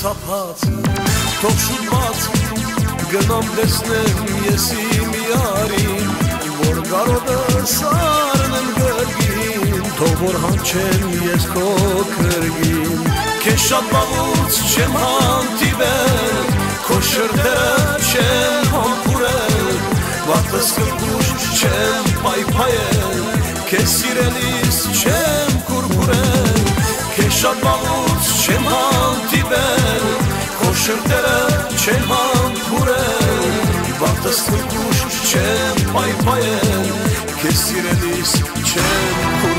թափած, թող շուտ բաց գնամ տեսնեմ ես իմ յարին, որ կարոտը սարնեմ գրգին, թող որ հանչեմ ես քո կրգին, քեզ շատ վաղուց չեմ հանդիպել, քո շրթերը չեմ համբուրել, վատս կրկուշ չեմ պայփայել, քեզ սիրելիս չեմ կուրկուրել, քեզ շատ վաղուց չեմ հանդիպել, քո շրթերը չեմ համբուրել, վատս կրկուշ չեմ պայփայել, քեզ սիրելիս չեմ կուրկուրել